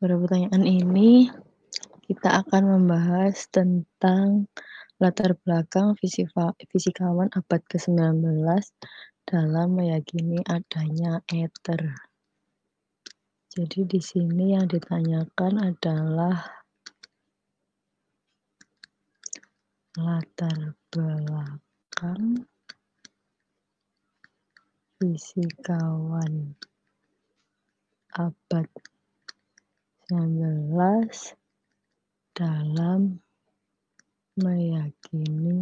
Pada pertanyaan ini, kita akan membahas tentang latar belakang fisikawan abad ke-19 dalam meyakini adanya ether. Jadi di sini yang ditanyakan adalah latar belakang fisikawan abad 19 dalam meyakini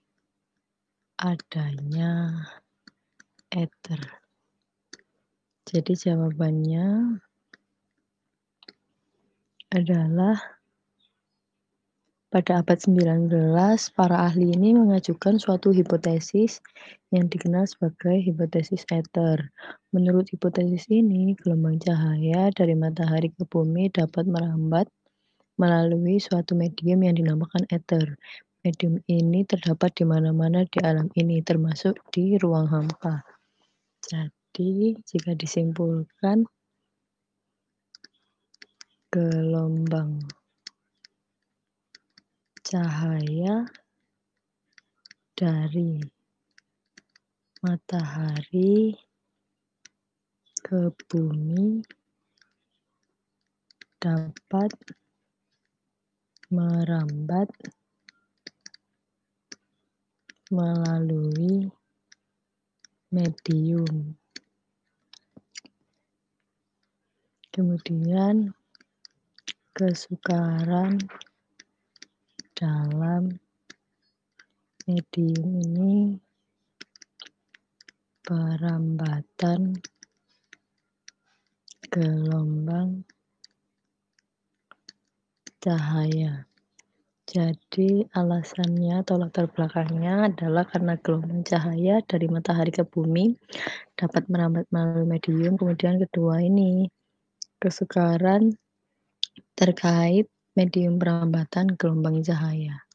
adanya ether. Jadi jawabannya adalah pada abad 19, para ahli ini mengajukan suatu hipotesis yang dikenal sebagai hipotesis ether. Menurut hipotesis ini, gelombang cahaya dari matahari ke bumi dapat merambat melalui suatu medium yang dinamakan ether. Medium ini terdapat di mana-mana di alam ini, termasuk di ruang hampa. Jadi, jika disimpulkan, gelombang cahaya dari matahari ke bumi dapat merambat melalui medium. Kemudian kesukaran dalam medium ini perambatan gelombang cahaya. Jadi alasannya atau latar belakangnya adalah karena gelombang cahaya dari matahari ke bumi dapat merambat melalui medium. Kemudian kedua ini kesukaran terkait medium perambatan gelombang cahaya.